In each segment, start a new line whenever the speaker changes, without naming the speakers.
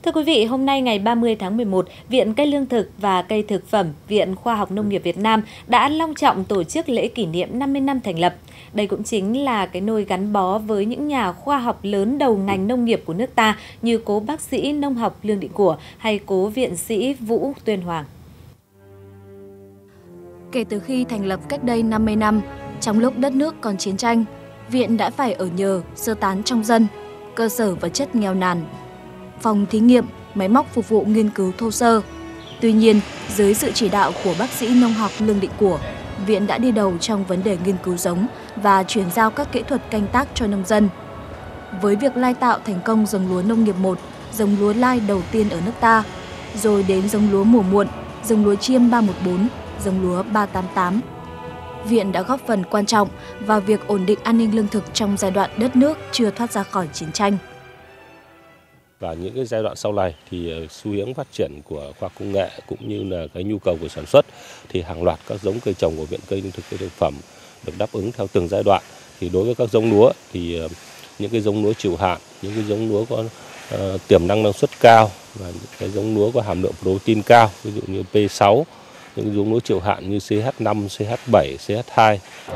Thưa quý vị, hôm nay ngày 30 tháng 11, Viện Cây Lương thực và Cây thực phẩm, Viện Khoa học Nông nghiệp Việt Nam đã long trọng tổ chức lễ kỷ niệm 50 năm thành lập. Đây cũng chính là cái nôi gắn bó với những nhà khoa học lớn đầu ngành nông nghiệp của nước ta như cố bác sĩ nông học Lương Định Của hay cố viện sĩ Vũ Tuyên Hoàng.
Kể từ khi thành lập cách đây 50 năm, trong lúc đất nước còn chiến tranh, Viện đã phải ở nhờ, sơ tán trong dân, cơ sở vật chất nghèo nàn, phòng thí nghiệm, máy móc phục vụ nghiên cứu thô sơ. Tuy nhiên, dưới sự chỉ đạo của bác sĩ nông học Lương Định Của, Viện đã đi đầu trong vấn đề nghiên cứu giống và chuyển giao các kỹ thuật canh tác cho nông dân. Với việc lai tạo thành công giống lúa nông nghiệp 1, giống lúa lai đầu tiên ở nước ta, rồi đến giống lúa mùa muộn, giống lúa chiêm 314, giống lúa 388. Viện đã góp phần quan trọng vào việc ổn định an ninh lương thực trong giai đoạn đất nước chưa thoát ra khỏi chiến tranh.
Và những cái giai đoạn sau này thì xu hướng phát triển của khoa học công nghệ cũng như là cái nhu cầu của sản xuất thì hàng loạt các giống cây trồng của Viện Cây Lương thực Cây thực phẩm được đáp ứng theo từng giai đoạn. Thì đối với các giống lúa thì những cái giống lúa chịu hạn, những cái giống lúa có tiềm năng năng suất cao và những cái giống lúa có hàm lượng protein cao, ví dụ như P6, những cái giống lúa chịu hạn như CH5, CH7, CH2.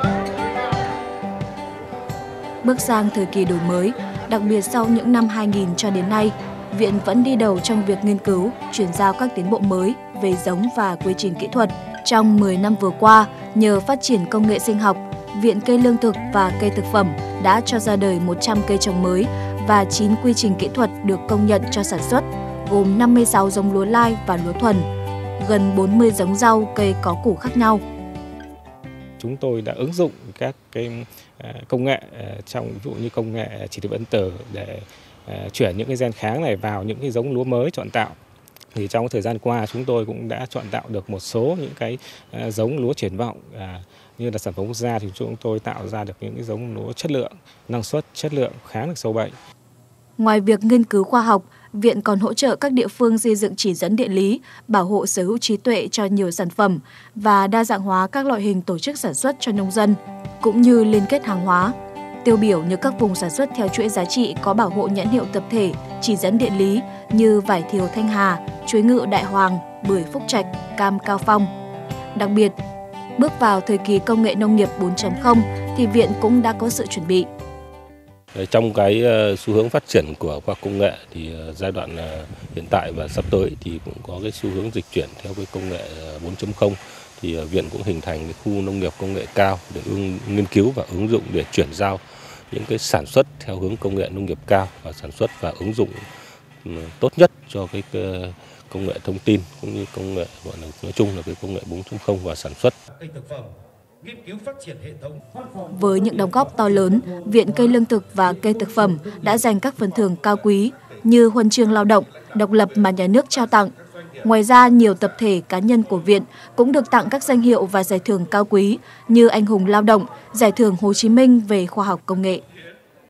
Bước sang thời kỳ đổi mới, đặc biệt sau những năm 2000 cho đến nay, Viện vẫn đi đầu trong việc nghiên cứu, chuyển giao các tiến bộ mới về giống và quy trình kỹ thuật. Trong 10 năm vừa qua, nhờ phát triển công nghệ sinh học, Viện Cây Lương thực và Cây thực phẩm đã cho ra đời 100 cây trồng mới và 9 quy trình kỹ thuật được công nhận cho sản xuất, gồm 56 giống lúa lai và lúa thuần, gần 40 giống rau cây có củ khác nhau.
Chúng tôi đã ứng dụng các cái công nghệ trong ví dụ như công nghệ chỉ định ấn tử để chuyển những cái gen kháng này vào những cái giống lúa mới chọn tạo. Thì trong thời gian qua chúng tôi cũng đã chọn tạo được một số những cái giống lúa triển vọng như là sản phẩm quốc gia, thì chúng tôi tạo ra được những cái giống lúa chất lượng, năng suất, chất lượng, kháng được sâu bệnh.
Ngoài việc nghiên cứu khoa học, Viện còn hỗ trợ các địa phương xây dựng chỉ dẫn địa lý, bảo hộ sở hữu trí tuệ cho nhiều sản phẩm và đa dạng hóa các loại hình tổ chức sản xuất cho nông dân, cũng như liên kết hàng hóa. Tiêu biểu như các vùng sản xuất theo chuỗi giá trị có bảo hộ nhãn hiệu tập thể, chỉ dẫn địa lý như vải thiều Thanh Hà, chuối ngự Đại Hoàng, bưởi Phúc Trạch, cam Cao Phong. Đặc biệt, bước vào thời kỳ công nghệ nông nghiệp 4.0 thì Viện cũng đã có sự chuẩn bị.
Trong cái xu hướng phát triển của khoa học công nghệ thì giai đoạn hiện tại và sắp tới thì cũng có cái xu hướng dịch chuyển theo cái công nghệ 4.0, thì Viện cũng hình thành cái khu nông nghiệp công nghệ cao để nghiên cứu và ứng dụng để chuyển giao những cái sản xuất theo hướng công nghệ nông nghiệp cao và sản xuất và ứng dụng tốt nhất cho cái công nghệ thông tin cũng như công nghệ gọi là nói chung là cái công nghệ 4.0 và sản xuất.
Với những đóng góp to lớn, Viện Cây Lương thực và Cây thực phẩm đã giành các phần thưởng cao quý như huân chương lao động, độc lập mà nhà nước trao tặng. Ngoài ra, nhiều tập thể cá nhân của Viện cũng được tặng các danh hiệu và giải thưởng cao quý như Anh hùng lao động, Giải thưởng Hồ Chí Minh về khoa học công nghệ.